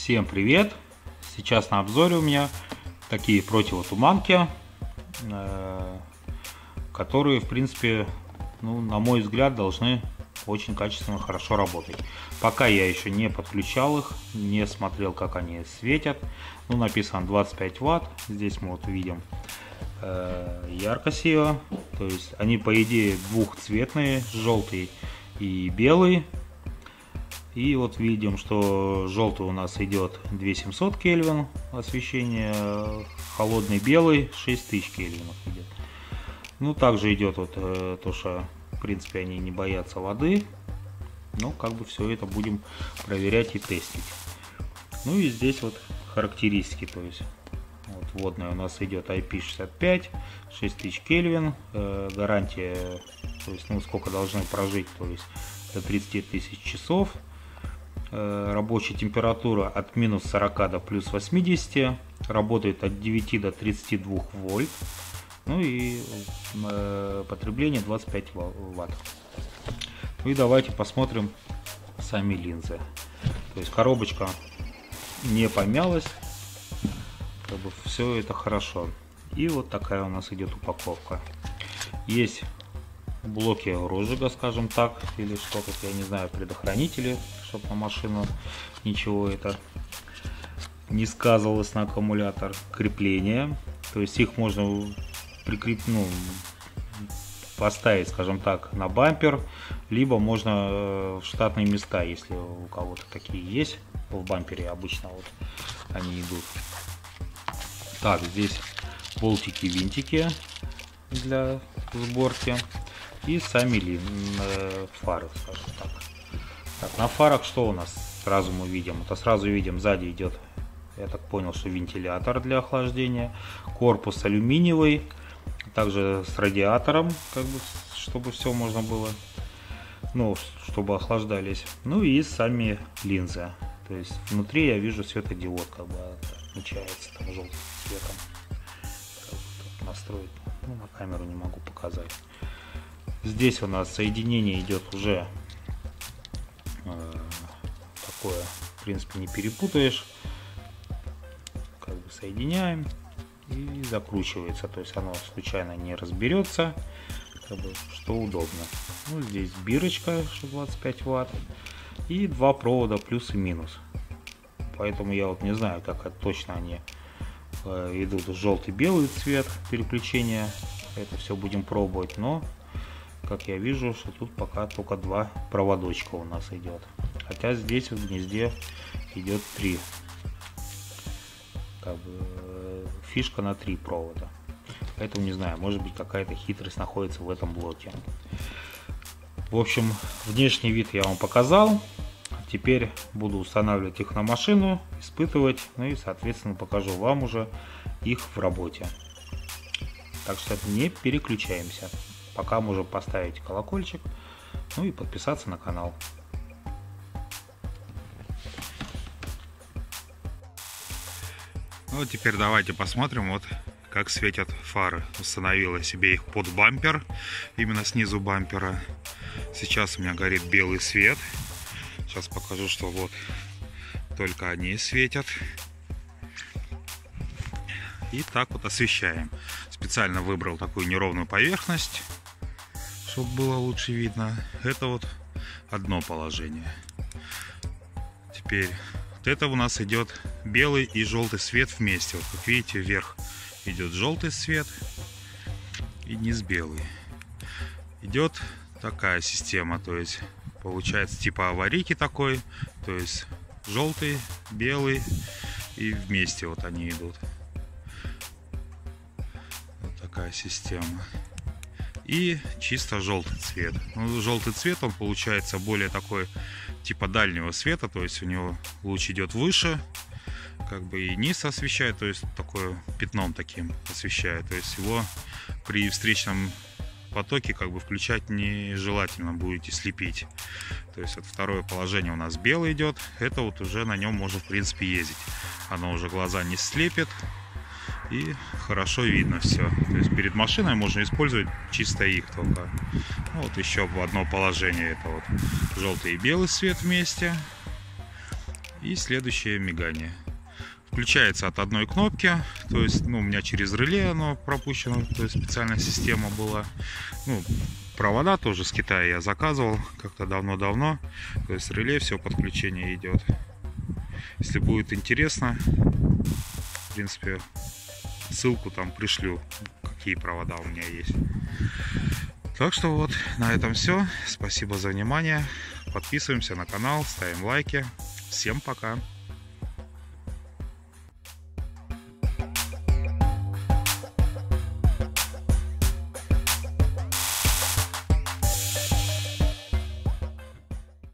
Всем привет! Сейчас на обзоре у меня такие противотуманки, которые, в принципе, на мой взгляд, должны очень качественно, хорошо работать. Пока я еще не подключал их, не смотрел, как они светят. Написано 25 Вт. Здесь мы видим яркость ее. То есть они, по идее, двухцветные, желтый и белый. И видим, что желтый у нас идет 2700 Кельвин освещение, холодный белый 6000 Кельвинов идет. Также идет то, что в принципе они не боятся воды. Все это будем проверять и тестить. И здесь характеристики, то есть водная у нас идет IP65, 6000 Кельвин, гарантия, то есть сколько должны прожить, то есть до 30 тысяч часов. Рабочая температура от минус 40 до плюс 80, работает от 9 до 32 вольт, и потребление 25 ватт. И давайте посмотрим сами линзы. То есть коробочка не помялась, все это хорошо. И такая у нас идет упаковка. Есть блоки розжига, скажем так, или что-то, я не знаю, предохранители, чтобы на машину ничего это не сказывалось на аккумулятор. Крепление, то есть их можно прикрепить, поставить, скажем так, на бампер, либо можно в штатные места, если у кого-то такие есть. В бампере обычно они идут. Так, здесь болтики, винтики для сборки. И сами фары, скажем так. На фарах что у нас сразу мы видим? Сразу видим, сзади идет, я так понял, что вентилятор для охлаждения. Корпус алюминиевый, также с радиатором, чтобы все можно было, чтобы охлаждались. И сами линзы. То есть внутри я вижу светодиод, отмечается желтым цветом. Настроить, на камеру не могу показать. Здесь у нас соединение идет уже такое, в принципе, не перепутаешь. Соединяем и закручивается, то есть оно случайно не разберется, что удобно. Здесь бирочка 25 Вт и два провода плюс и минус. Поэтому я не знаю, как точно они идут желтый-белый цвет переключения. Это все будем пробовать, но как я вижу, что тут пока только два проводочка у нас идет. Хотя здесь в гнезде идет 3. Фишка на 3 провода. Поэтому не знаю, может быть какая-то хитрость находится в этом блоке. В общем, внешний вид я вам показал. Теперь буду устанавливать их на машину, испытывать, и соответственно покажу вам уже их в работе. Так что не переключаемся. Пока можем поставить колокольчик, и подписаться на канал. Теперь давайте посмотрим, как светят фары. Установила себе их под бампер, именно снизу бампера. Сейчас у меня горит белый свет. Сейчас покажу, что только они светят. И так освещаем. Специально выбрал такую неровную поверхность, чтобы было лучше видно. Это одно положение. Теперь это у нас идет белый и желтый свет вместе. Как видите, вверх идет желтый свет и низ белый. Идет такая система, то есть получается типа аварийки такой, то есть желтый, белый и вместе они идут. Такая система. И чисто желтый цвет. Желтый цвет, он получается более такой типа дальнего света, то есть у него луч идет выше, и низ освещает, то есть такое пятном таким освещает, то есть его при встречном потоке включать нежелательно, будете слепить. То есть второе положение у нас белый идет, это уже на нем можно в принципе ездить, оно уже глаза не слепит и хорошо видно все. То есть перед машиной можно использовать чисто их только. Еще одно положение, это желтый и белый свет вместе. И следующее мигание. Включается от одной кнопки, то есть, у меня через реле оно пропущено, то есть специальная система была. Провода тоже с Китая я заказывал как-то давно-давно, то есть реле, все подключение идет. Если будет интересно, в принципе, ссылку там пришлю, какие провода у меня есть. Так что вот, на этом все. Спасибо за внимание. Подписываемся на канал, ставим лайки. Всем пока!